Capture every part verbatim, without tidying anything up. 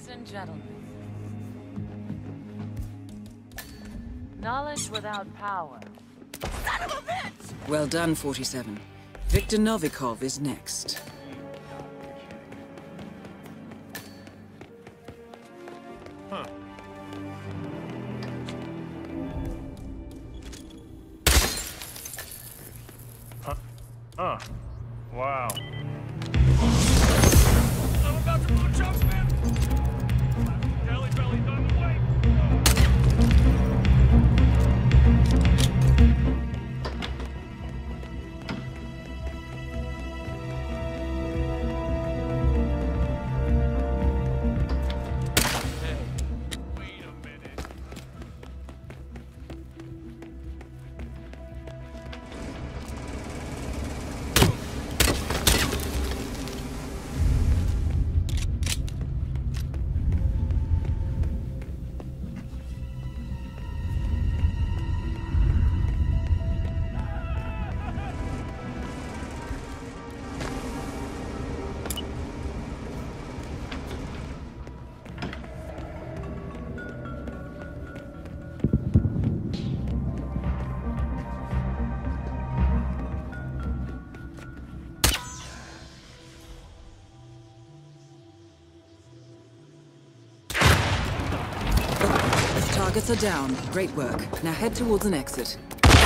Ladies and gentlemen, knowledge without power. Son of a bitch! Well done, forty-seven. Victor Novikov is next. Huh. Huh. Huh. Wow. I'm about to blow chunks, man! Jelly belly's on the way! Targets are down. Great work. Now head towards an exit.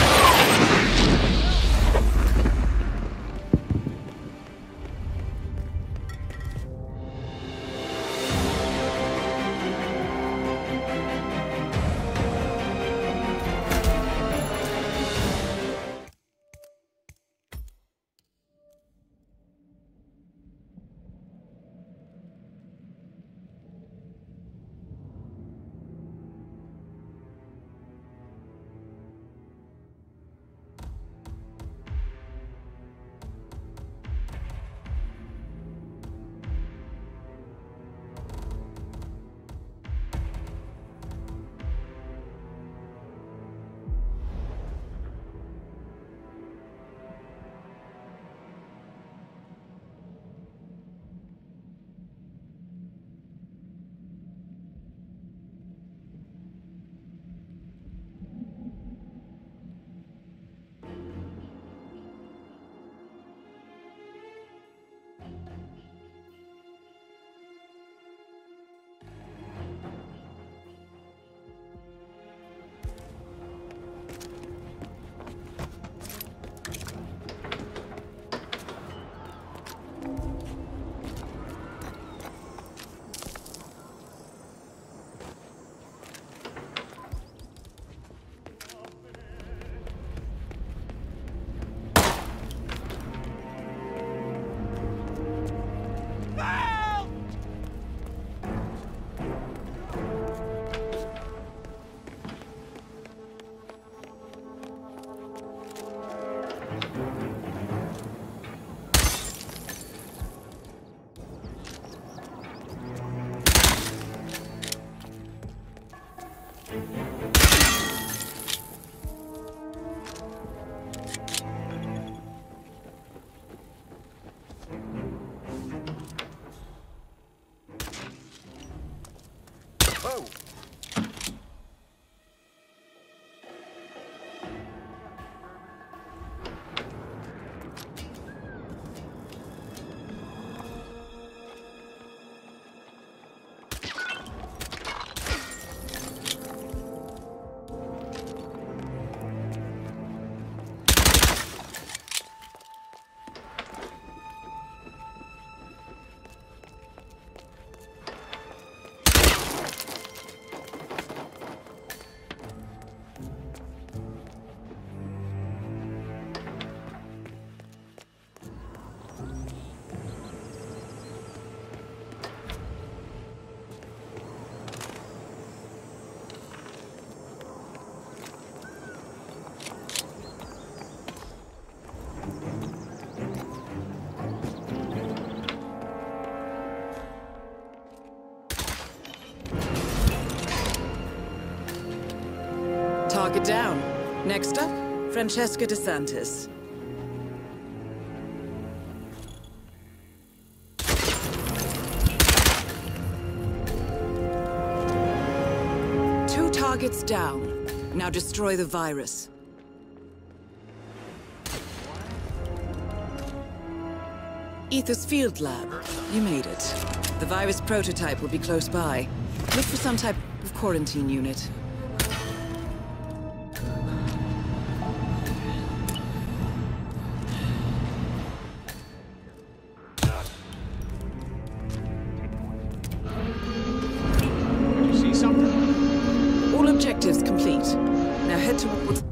Whoa! Target down. Next up, Francesca DeSantis. Two targets down. Now destroy the virus. Ether's field lab. You made it. The virus prototype will be close by. Look for some type of quarantine unit. Did you see something? All objectives complete. Now head towards...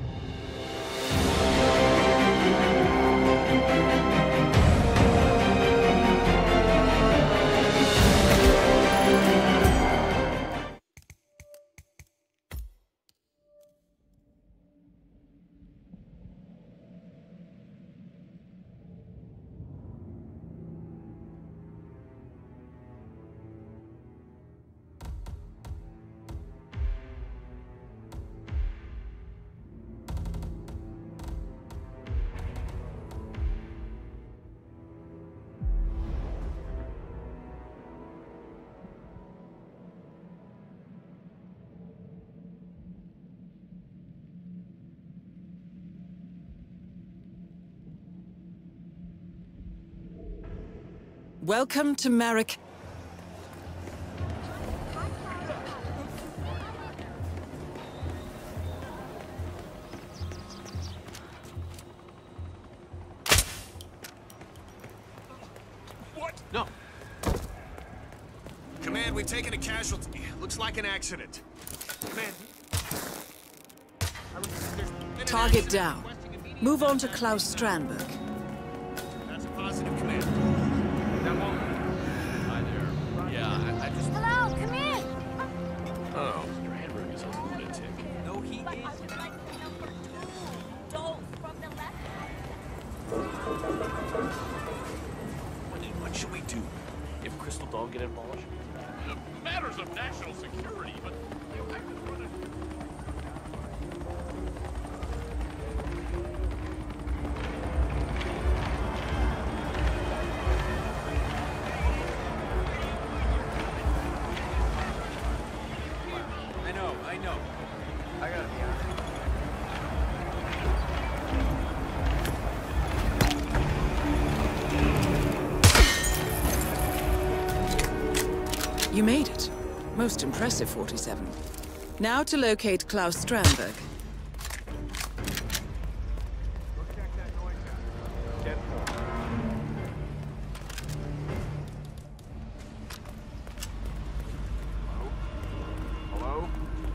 Welcome to Marek. What? No. Command, we've taken a casualty. Looks like an accident. Command. Target down. Move on to Klaus Strandberg. That's a positive, Command. That won't. Hi there. Yeah, I, I just. Hello, come in. Oh. Strandberg is a lunatic. No, he But I is. would like number two. Dose from the left. What should we do? If Crystal Dog get involved? Matters of national security, but you know, I could run it. I know, I know. I gotta be honest. You made it. Most impressive, forty-seven. Now to locate Klaus Strandberg. Hello?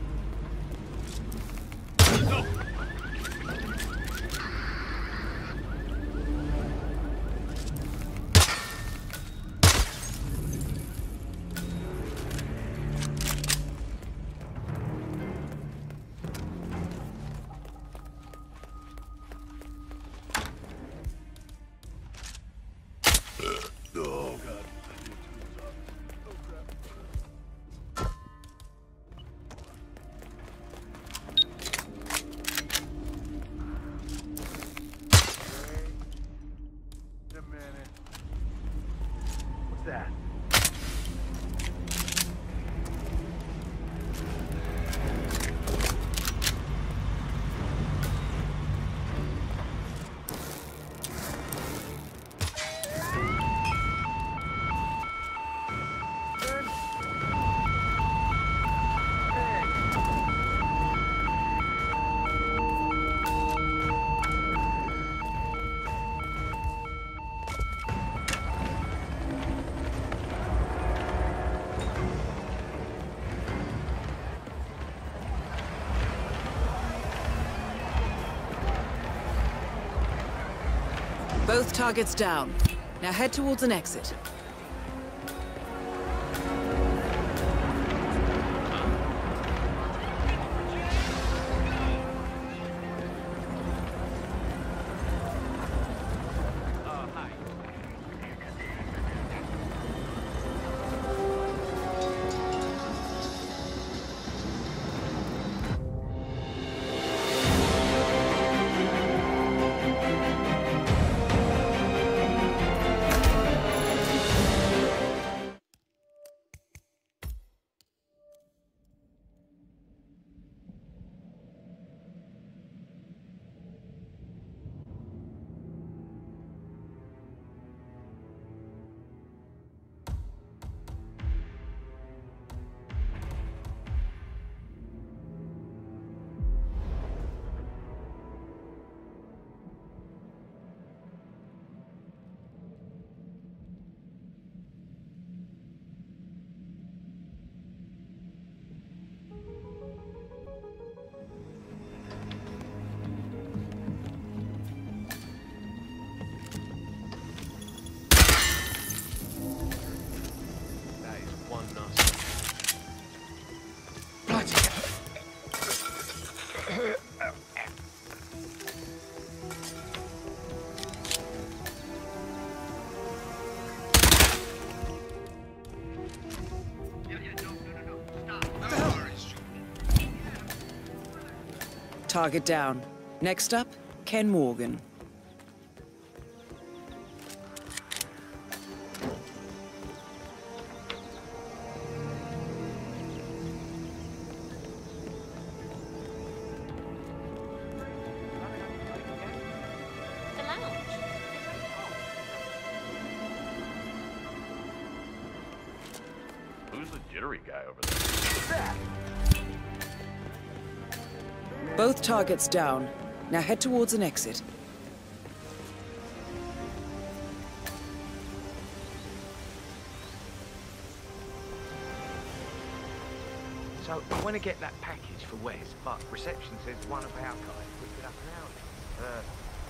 Oh, God. Wait a minute. What's that? Both targets down. Now head towards an exit. Target down. Next up, Ken Morgan. The lounge. Who's the jittery guy over there? Both targets down. Now head towards an exit. So, I want to get that package for Wes, but reception says one of our guys picked it up an hour ago. Uh,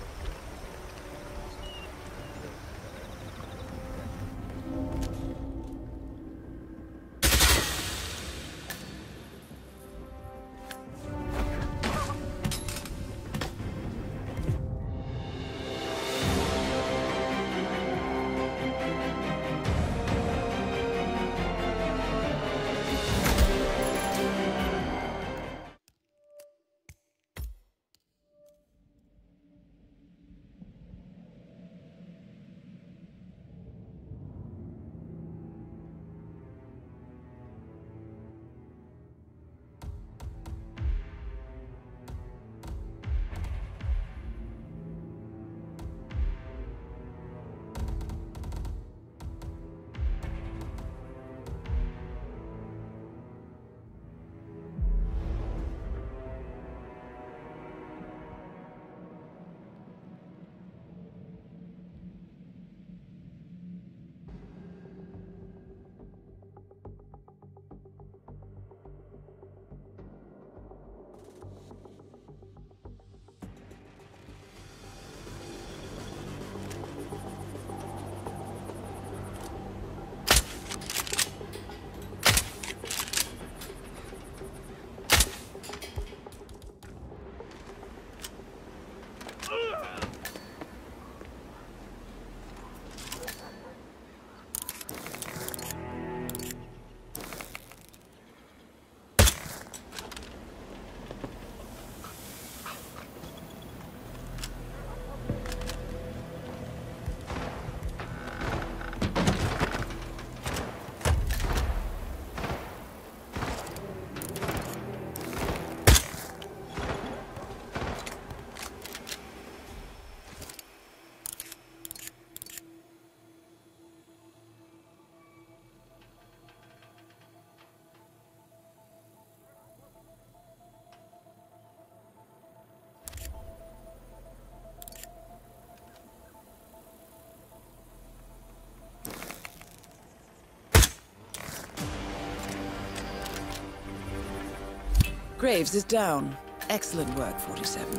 Graves is down. Excellent work, forty-seven.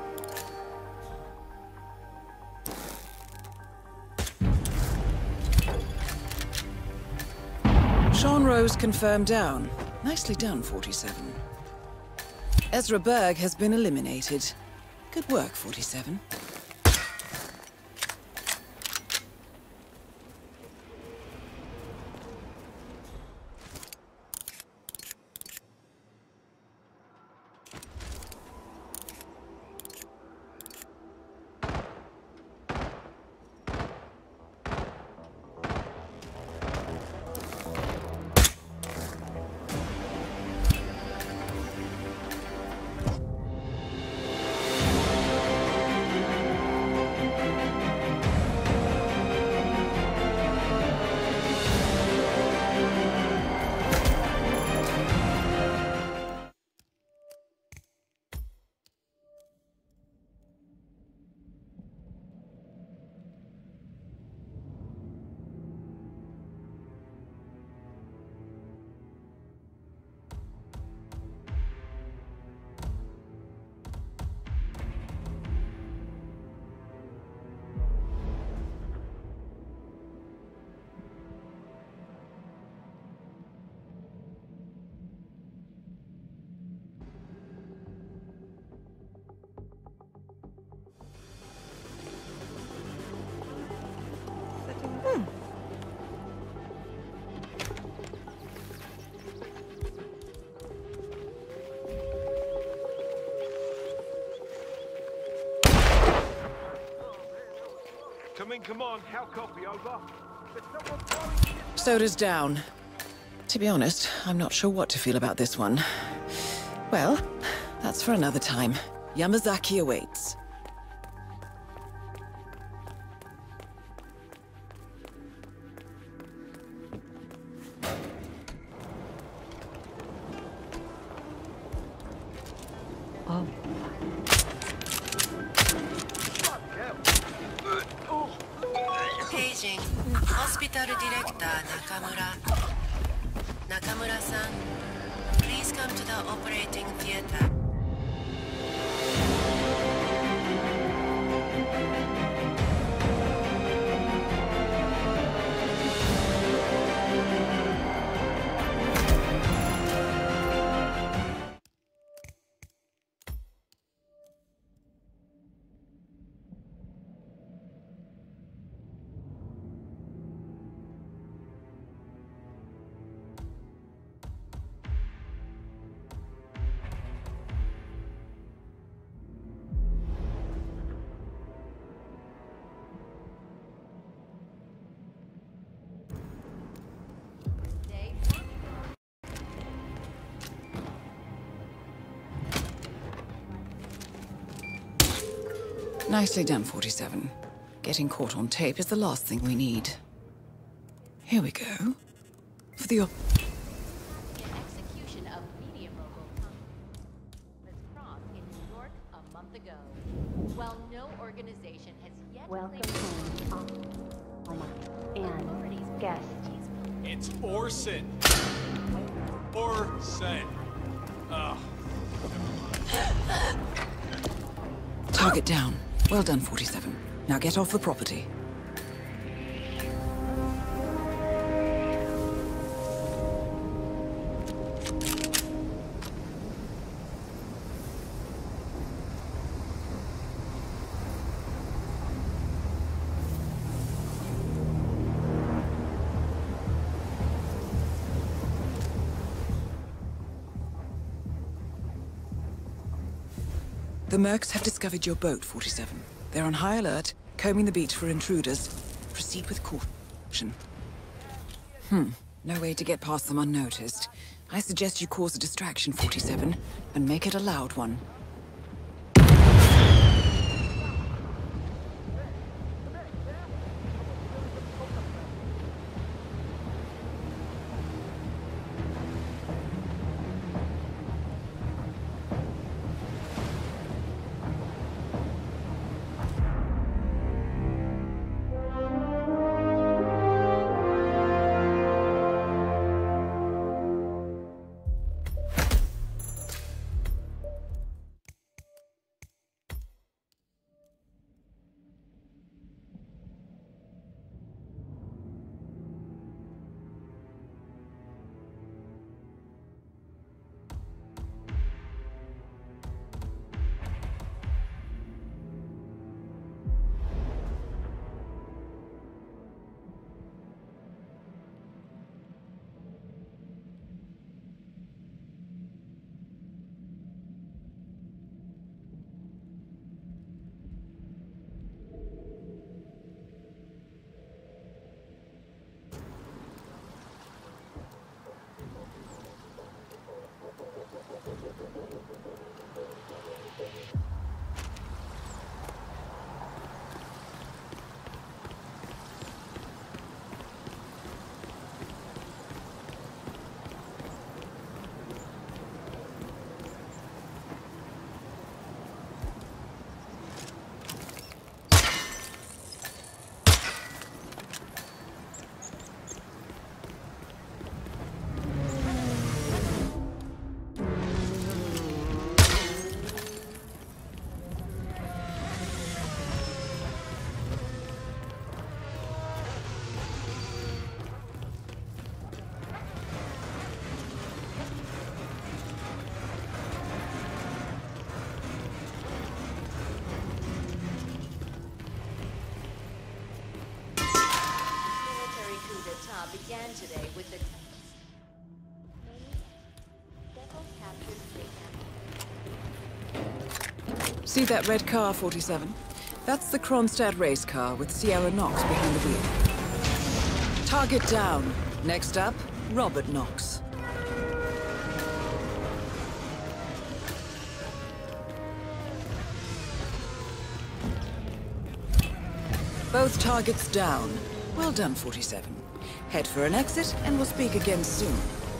Sean Rose confirmed down. Nicely done, forty-seven. Ezra Berg has been eliminated. Good work, forty-seven. Come in, come on. How copy, over? There's someone blowing in. Soda's down. To be honest, I'm not sure what to feel about this one. Well, that's for another time. Yamazaki awaits. Oh. Paging. Hospital Director Nakamura. Nakamura-san, please come to the operating theater. Nicely done, forty-seven. Getting caught on tape is the last thing we need. Here we go. For the op- The execution of media mogul Thomas Cross in New York a month ago. While no organization has yet Welcome claimed home, Alma, and guest. It's Orson. Orson. Ugh. Target down. Well done, forty-seven. Now get off the property. The Mercs have discovered your boat, forty-seven. They're on high alert, combing the beach for intruders. Proceed with caution. Hmm, no way to get past them unnoticed. I suggest you cause a distraction, forty-seven, and make it a loud one. began today with the See that red car, forty-seven? That's the Kronstadt race car with Sierra Knox behind the wheel. Target down. Next up, Robert Knox. Both targets down. Well done, forty-seven. Head for an exit, and we'll speak again soon.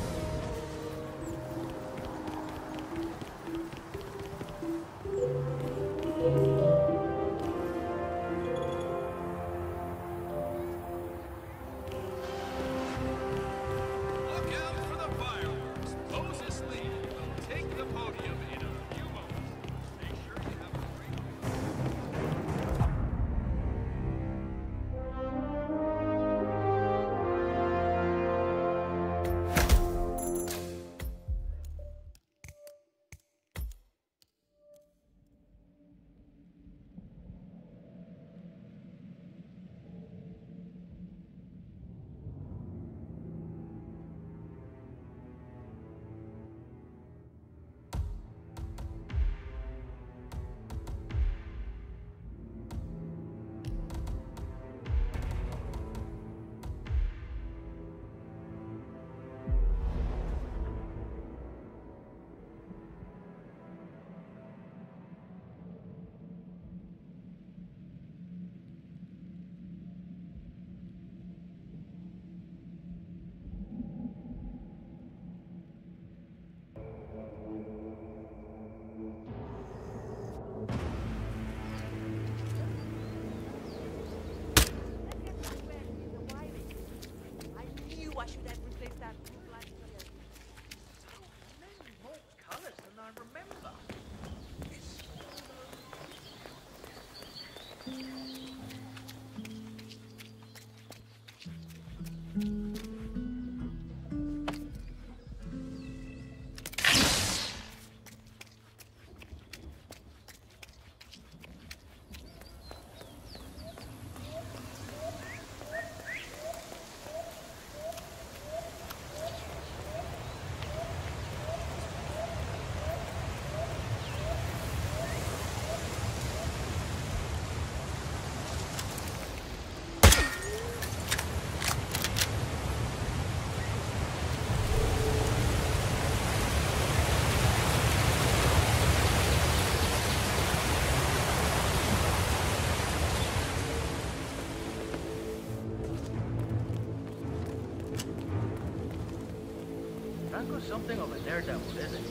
Something of a daredevil, isn't it?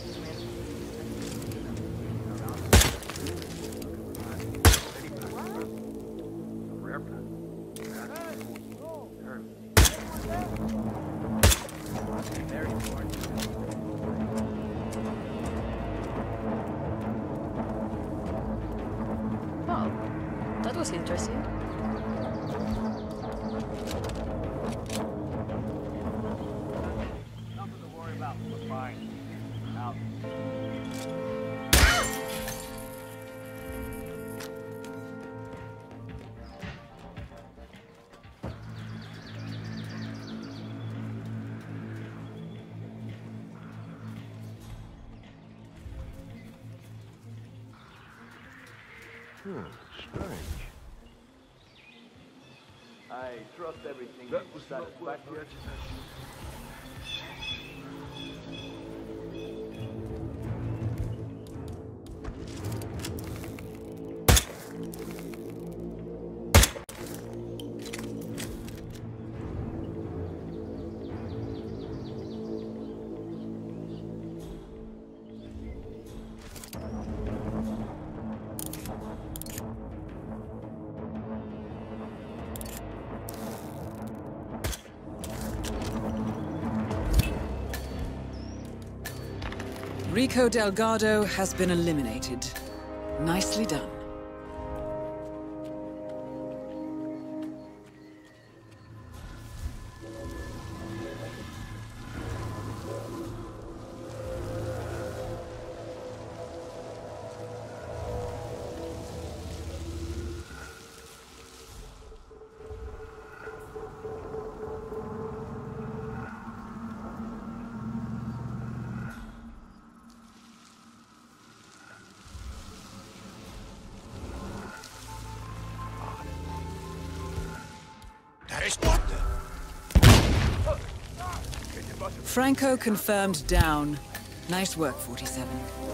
Very important. Wow, that was interesting. Hmm, strange. I trust everything. That was satisfactory. Rico Delgado has been eliminated. Nicely done. Franco confirmed down. Nice work, forty-seven.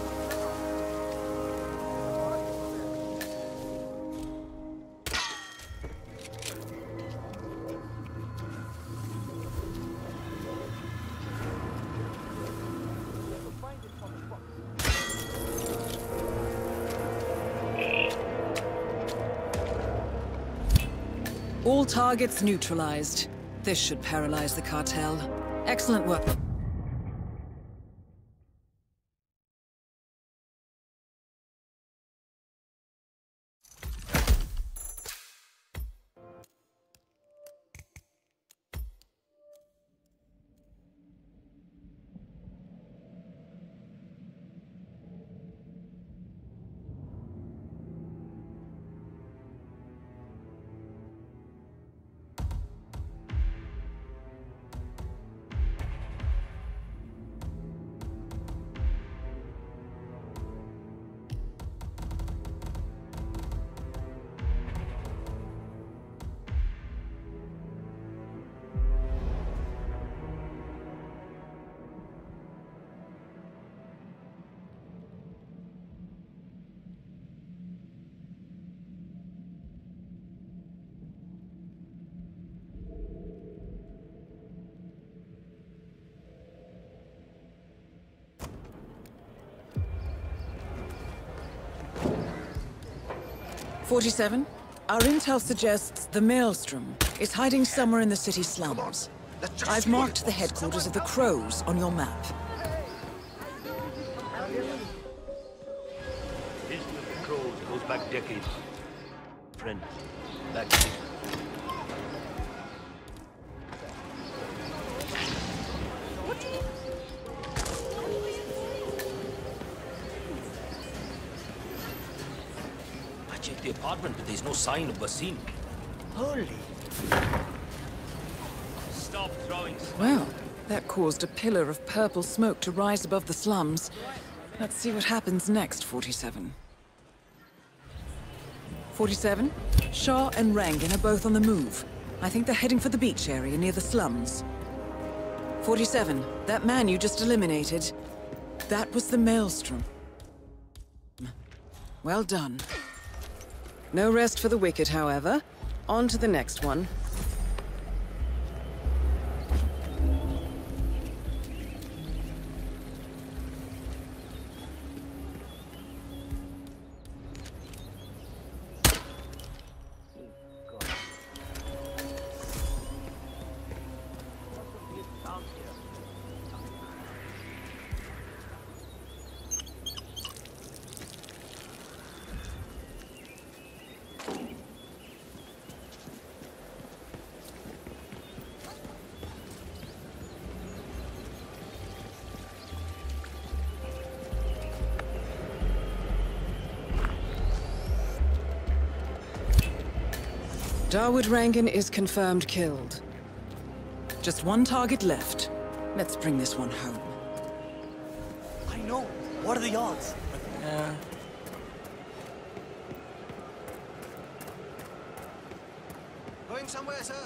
All targets neutralized. This should paralyze the cartel. Excellent work. forty-seven, our intel suggests the Maelstrom is hiding somewhere in the city slums. I've marked the headquarters of the Crows on your map. History of the Crows goes back decades. Friend, back the apartment, but there's no sign of Basim. Holy. Stop throwing. Well, that caused a pillar of purple smoke to rise above the slums. Let's see what happens next, forty-seven. forty-seven, Shaw and Rangan are both on the move. I think they're heading for the beach area near the slums. forty-seven, that man you just eliminated, that was the Maelstrom. Well done. No rest for the wicked, however. On to the next one. Dawood Rangan is confirmed killed. Just one target left. Let's bring this one home. I know. What are the odds? Uh... Going somewhere, sir?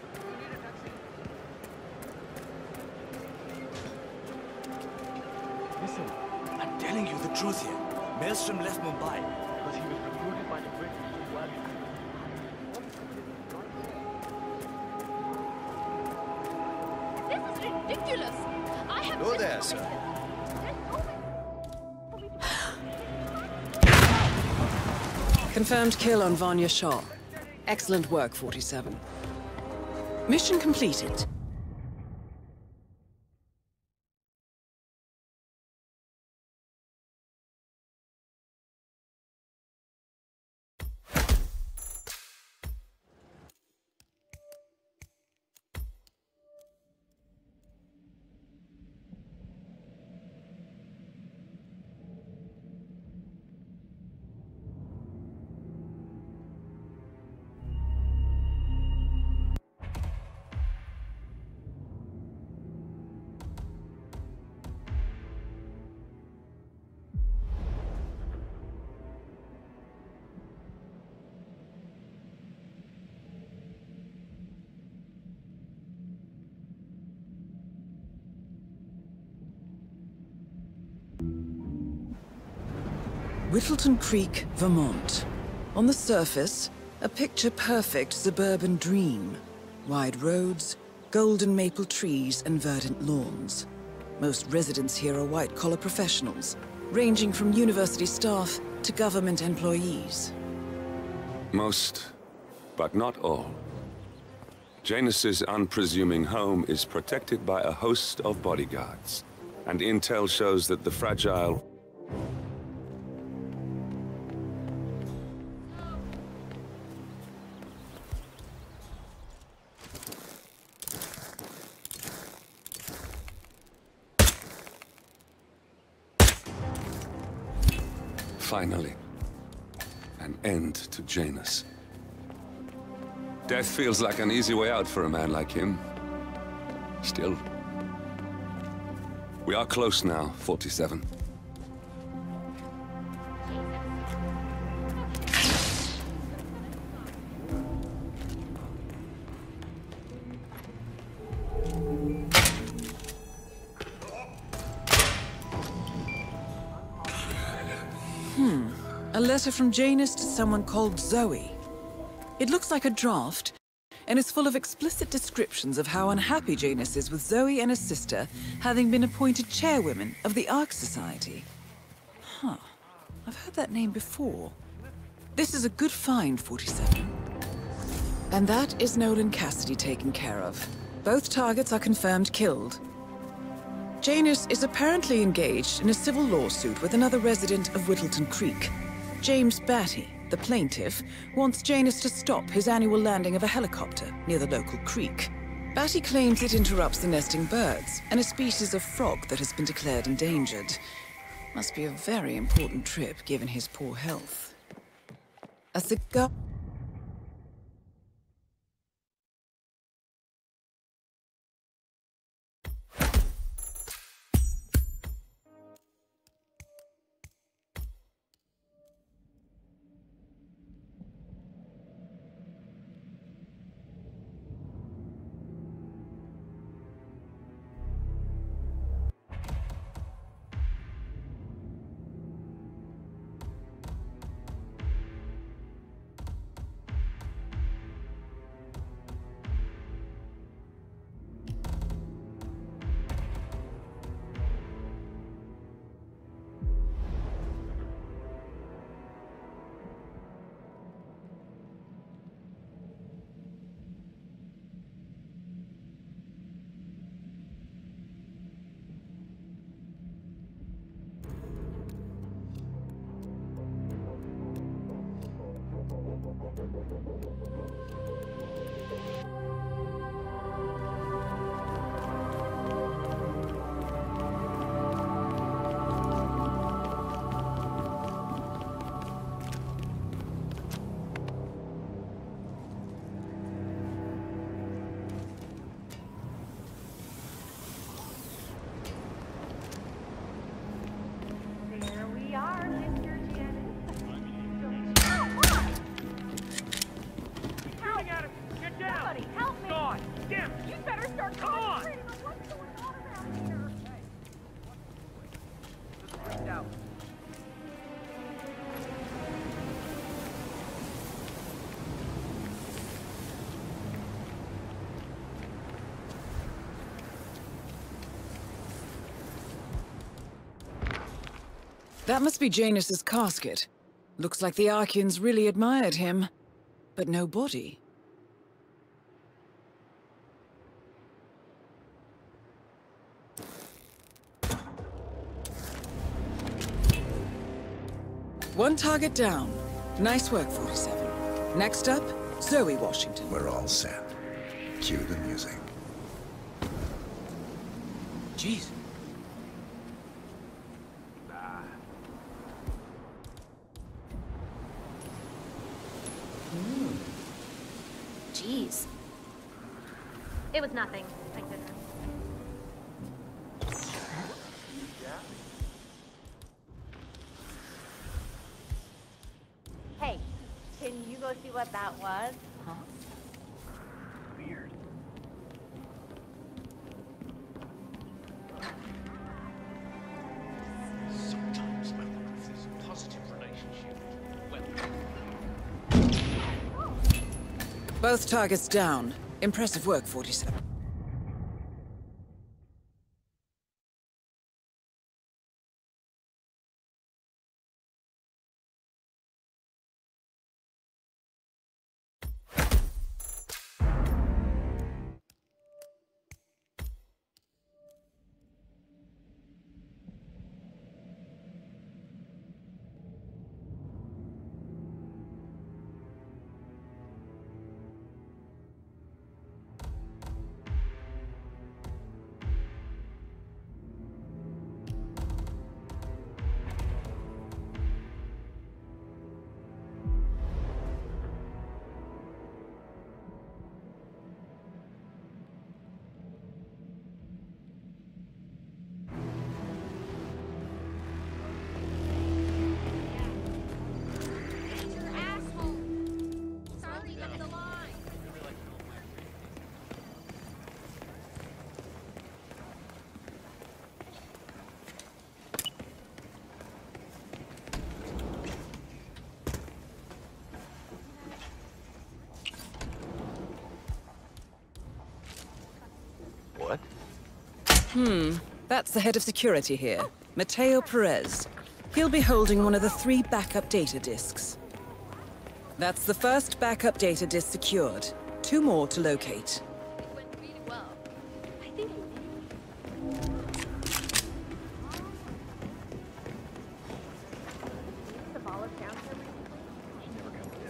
Listen, I'm telling you the truth here. Maelstrom left Mumbai because he was recruited by the British to work. This is ridiculous! I have... Go there, sir. Confirmed kill on Vanya Shaw. Excellent work, forty-seven. Mission completed. Whittleton Creek, Vermont. On the surface, a picture-perfect suburban dream. Wide roads, golden maple trees, and verdant lawns. Most residents here are white-collar professionals, ranging from university staff to government employees. Most, but not all. Janus's unpresuming home is protected by a host of bodyguards, and intel shows that the fragile... Finally, an end to Janus. Death feels like an easy way out for a man like him. Still. We are close now, forty-seven. Hmm. A letter from Janus to someone called Zoe. It looks like a draft, and is full of explicit descriptions of how unhappy Janus is with Zoe and his sister having been appointed chairwomen of the Ark Society. Huh. I've heard that name before. This is a good find, forty-seven. And that is Nolan Cassidy taken care of. Both targets are confirmed killed. Janus is apparently engaged in a civil lawsuit with another resident of Whittleton Creek. James Batty, the plaintiff, wants Janus to stop his annual landing of a helicopter near the local creek. Batty claims it interrupts the nesting birds and a species of frog that has been declared endangered. Must be a very important trip given his poor health. A cigar... That must be Janus's casket. Looks like the Archeans really admired him, but no body. One target down. Nice work, forty-seven. Next up, Zoe Washington. We're all set. Cue the music. Jeez. Jeez. It was nothing. Thank goodness. Hey, can you go see what that was? Huh? Weird. Sometimes I wonder if there's a positive relationship Both targets down. Impressive work, forty-seven. What? Hmm. That's the head of security here, Mateo Perez. He'll be holding one of the three backup data disks. That's the first backup data disk secured. Two more to locate. It went really well. I think it The ball is down here recently? She never comes in.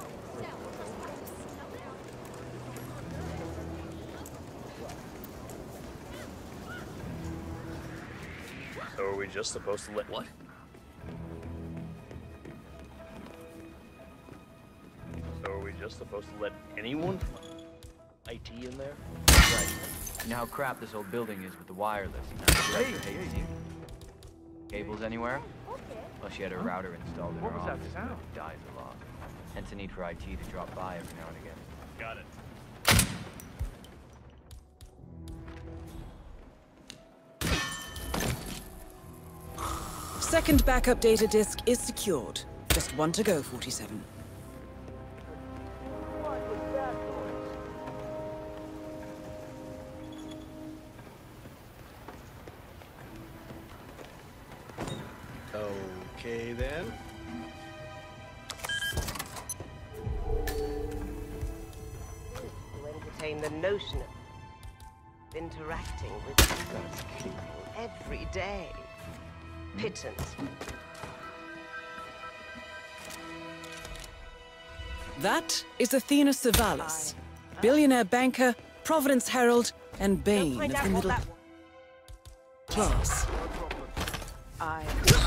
So are we just supposed to let what? So are we just supposed to let anyone from I T in there? Right. You know how crap this old building is with the wireless. Hey, hey, hey. Cables anywhere? Okay. Plus she had a router installed in What her was that office. sound? It dies a lot. Hence the need for I T to drop by every now and again. Got it. Second backup data disk is secured. Just one to go, forty-seven. Okay then. To entertain the notion of interacting with these people every day. Pittance. That is Athena Savalas, billionaire banker, Providence Herald, and bane of the middle class. I...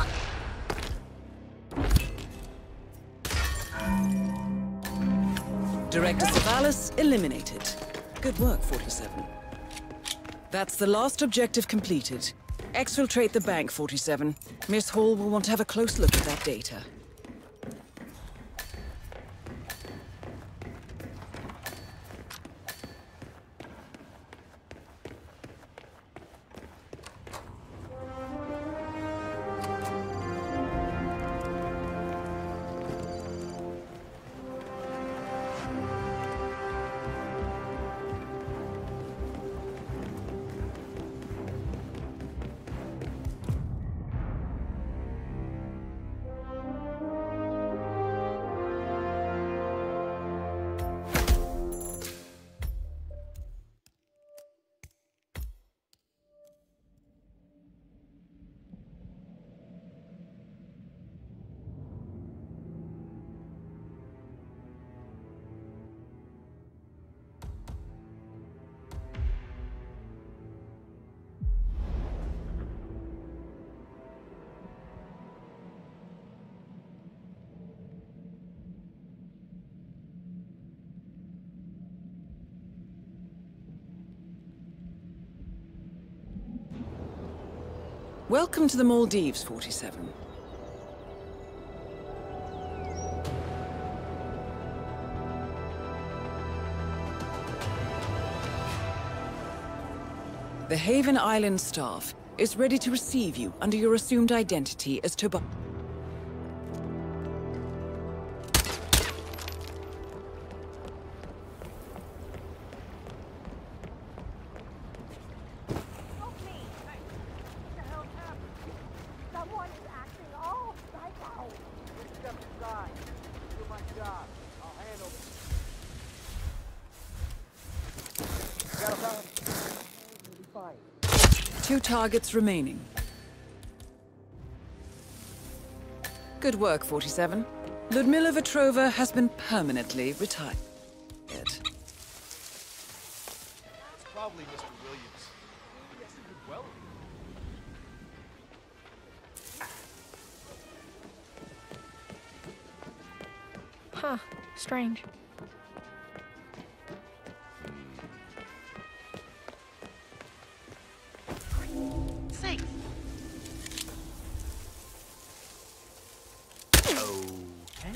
Director Savalas eliminated. Good work, forty-seven. That's the last objective completed. Exfiltrate the bank, forty-seven. Miss Hall will want to have a close look at that data. Welcome to the Maldives, forty-seven. The Haven Island staff is ready to receive you under your assumed identity as Tobias. Step aside. Do my job. I'll handle it. Got a problem? We'll be fine. Two targets remaining. Good work, forty-seven. Ludmila Vetrova has been permanently retired. It's probably Mister Williams. Yes, he did well. Huh. Strange. Safe. Okay.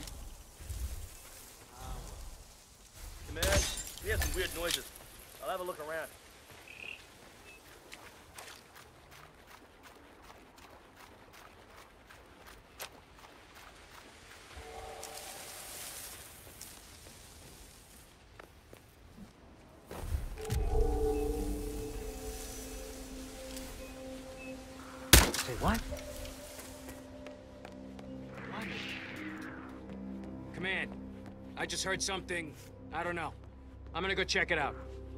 Command, we have some weird noises. I'll have a look around. Say what? Command, I just heard something. I don't know. I'm gonna go check it out.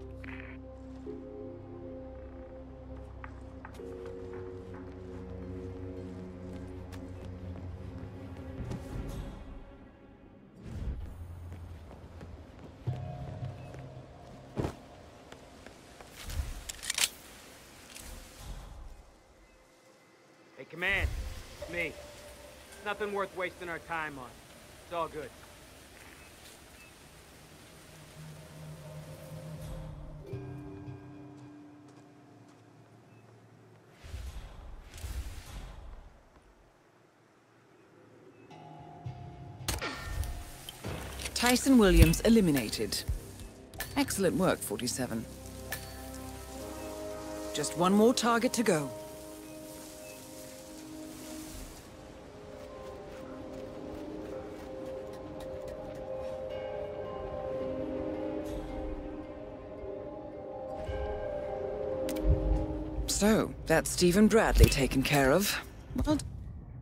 Hey, Command. It's me. Nothing worth wasting our time on. It's all good. Tyson Williams eliminated. Excellent work, forty-seven. Just one more target to go. So, that's Stephen Bradley taken care of. Well done.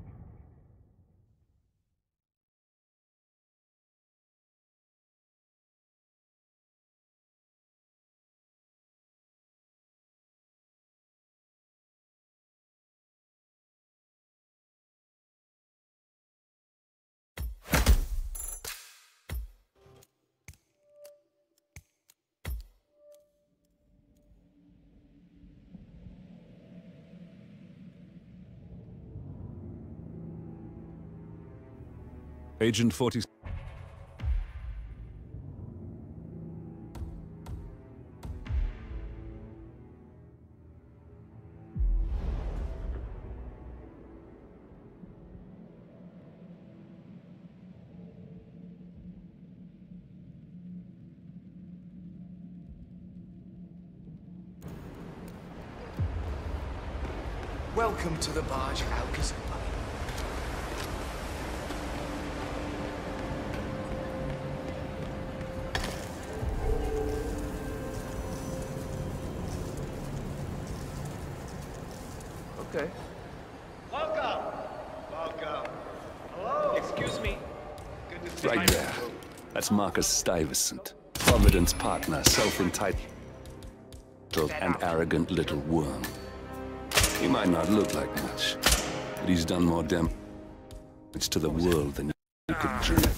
Agent forty... Welcome to the barge, Alcazar. Okay. Welcome! Welcome. Hello! Excuse me. Good to see you. Right there. That's Marcus Stuyvesant, Providence partner, self-entitled and arrogant little worm. He might not look like much, but he's done more damage to the world than you could dream.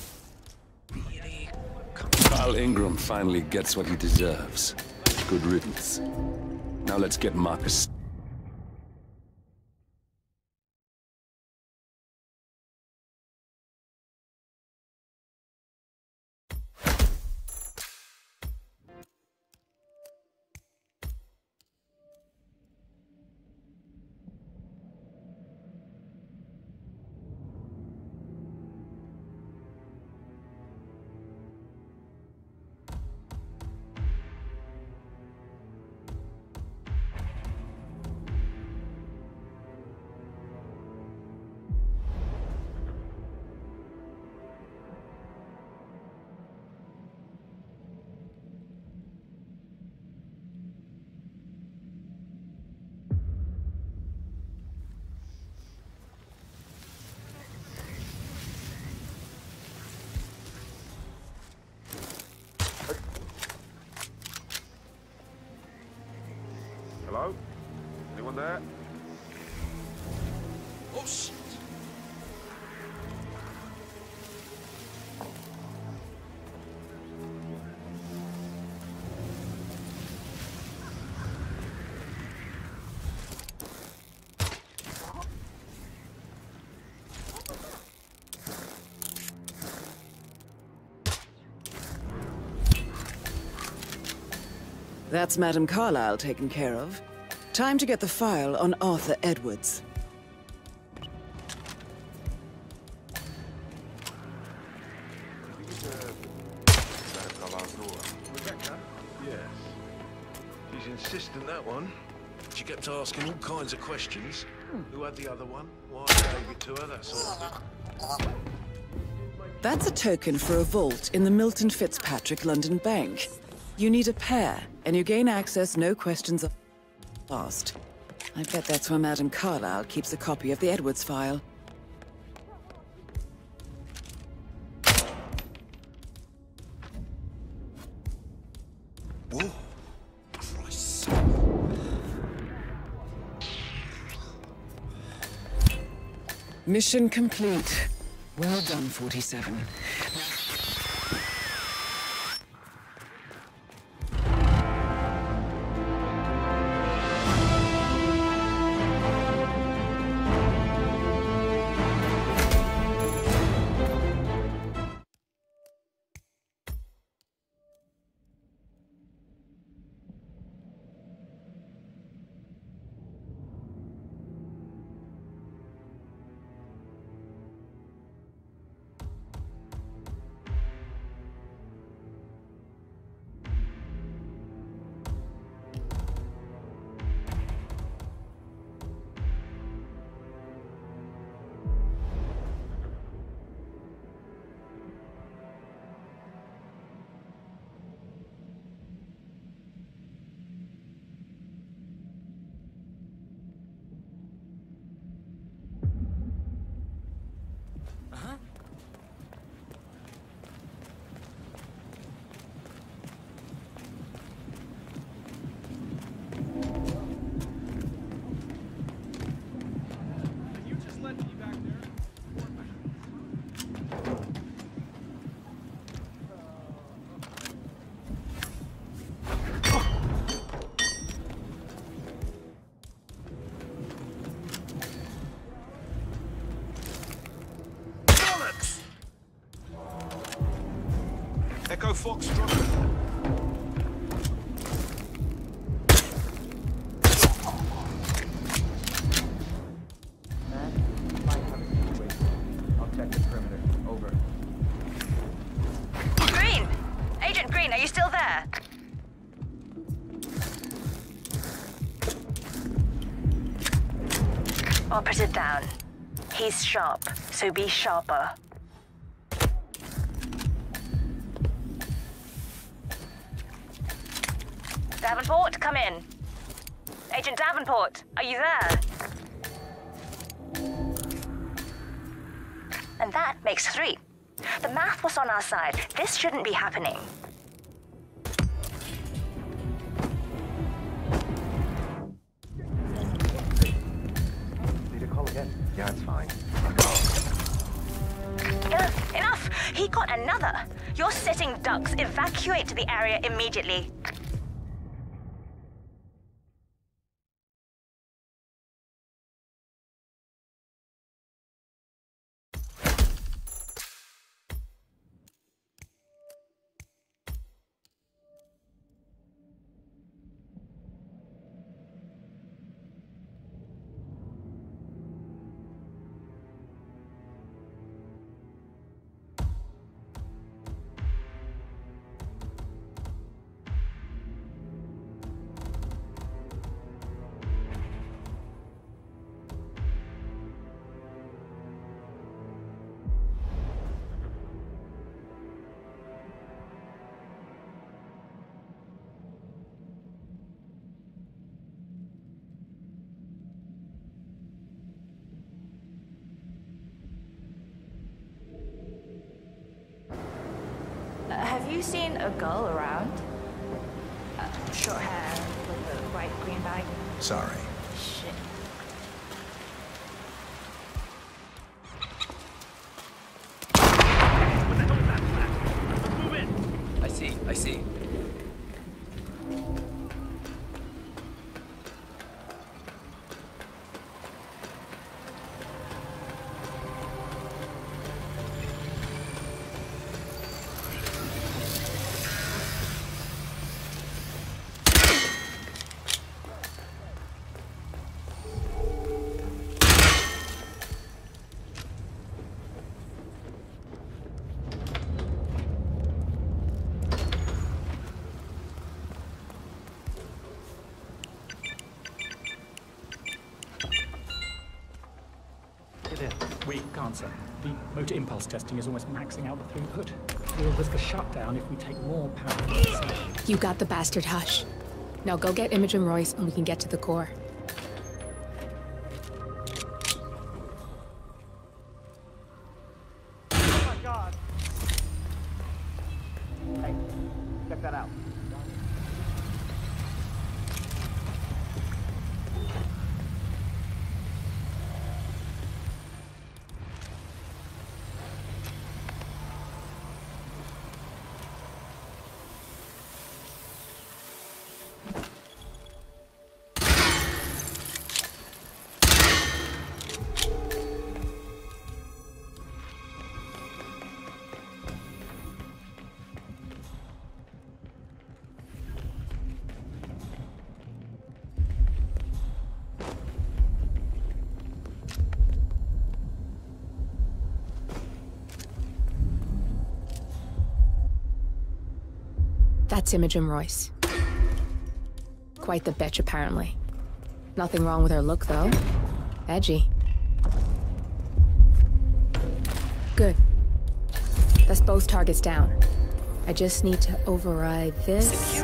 Carl Ingram finally gets what he deserves. Good riddance. Now let's get Marcus... that. Oh, shit. That's Madam Carlyle taken care of. Time to get the file on Arthur Edwards. Rebecca? Yes. She's insistent, that one. She kept asking all kinds of questions. Who had the other one? Why I gave it to her, that sort of thing. That's a token for a vault in the Milton Fitzpatrick London Bank. You need a pair, and you gain access no questions asked. I bet that's where Madam Carlyle keeps a copy of the Edwards file. Whoa. Christ. Mission complete. Well done, forty-seven. Echo Foxtrot. I'll check the perimeter. Over. Green! Agent Green, are you still there? Operative down. He's sharp, so be sharper. Davenport, come in. Agent Davenport, are you there? And that makes three. The math was on our side. This shouldn't be happening. Need a call again? Yeah, it's fine. Enough! Enough! He got another! You're sitting ducks. Evacuate to the area immediately. Have you seen a girl around? Uh, short hair with a bright green bag? Sorry. Shit. We can't, sir. The motor impulse testing is almost maxing out the throughput. We'll risk a shutdown if we take more power. You got the bastard, Hush. Now go get Imogen Royce and we can get to the core. Oh my god! Hey, check that out. That's Imogen Royce. Quite the bitch, apparently. Nothing wrong with her look, though. Edgy. Good. That's both targets down. I just need to override this.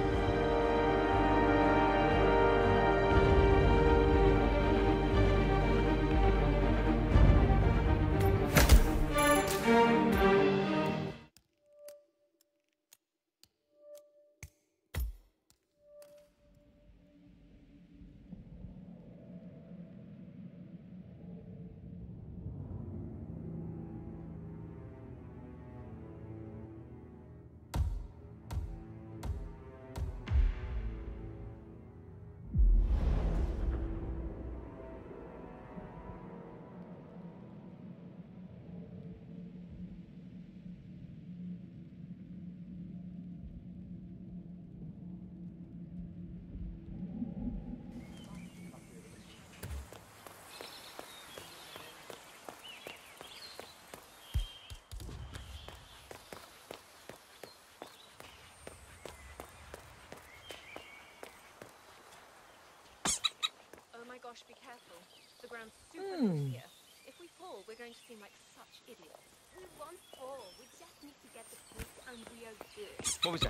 Gosh, be careful. The ground's super loose here. If we fall, we're going to seem like such idiots. We won't fall. We just need to get the proof and we are good. What was that?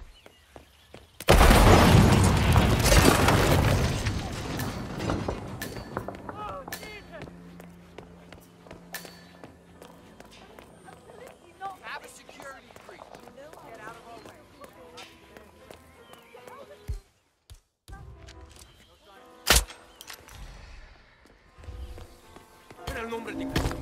Oh, Jesus! Have a security breach. Get out of our way. Era el nombre de...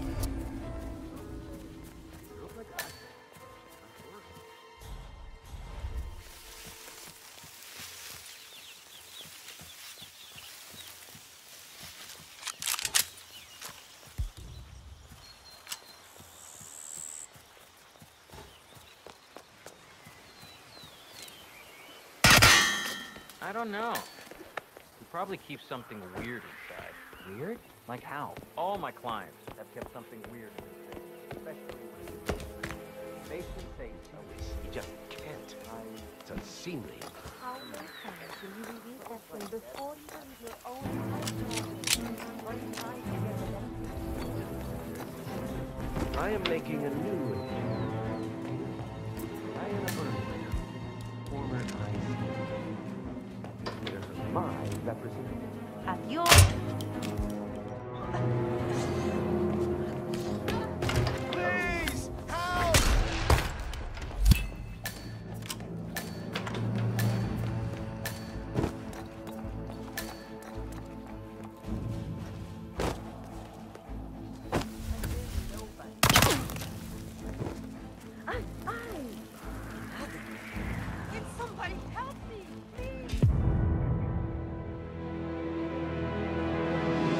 I don't know. He probably keeps something weird inside. Weird? Like how? All my clients have kept something weird in their safe, especially when basement safes always. You just can't. It's unseemly. How many times will you reveal that thing before you leave your own house? One time together. I am making a new Diana Burnley, former I C. Here's my representative. At your... Please, help! I, I... Can somebody help me, please?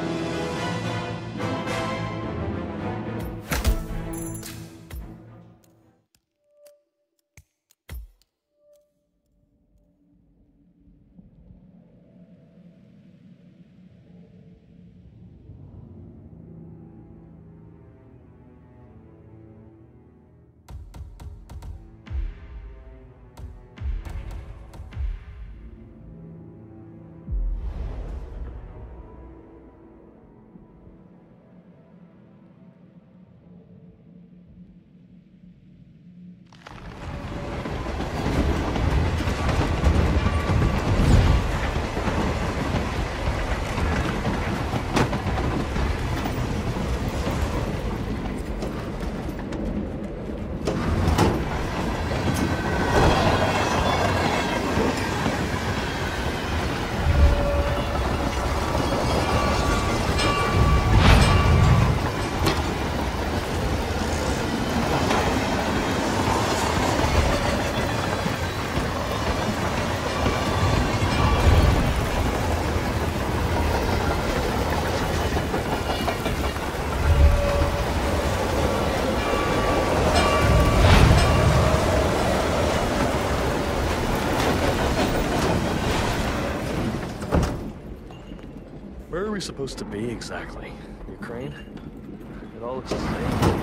we supposed to be exactly? Ukraine? It all looks the same.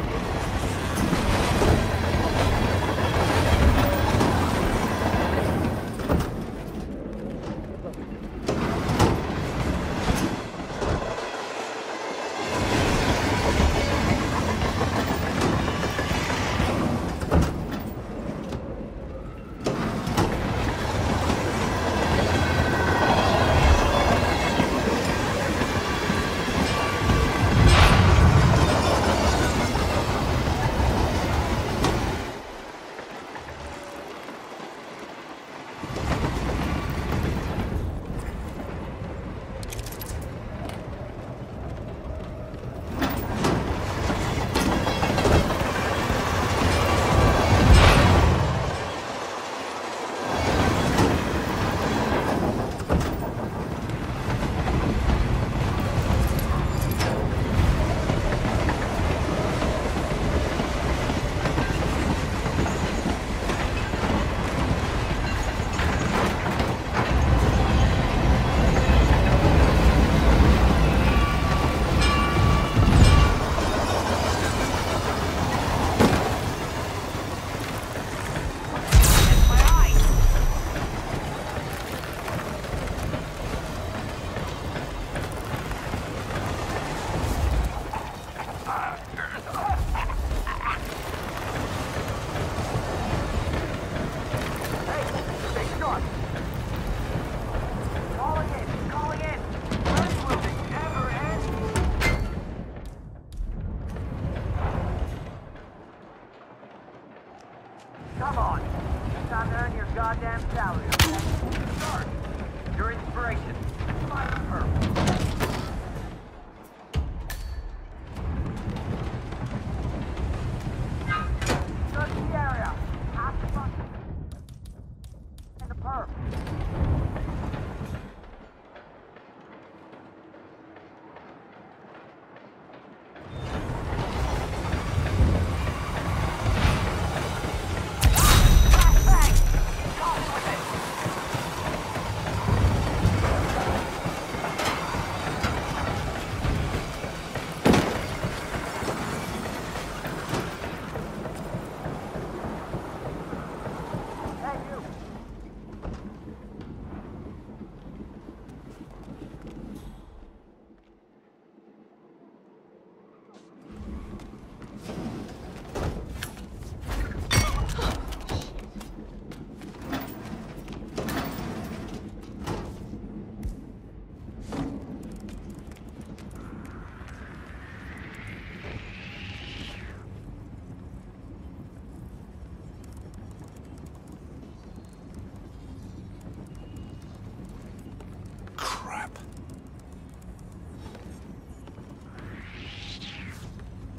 Come on. It's time to earn your goddamn salary, okay? Start. Your inspiration. Find the purpose. Search the area. Hot the front. And the perp.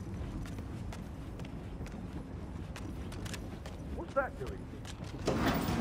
What's that doing?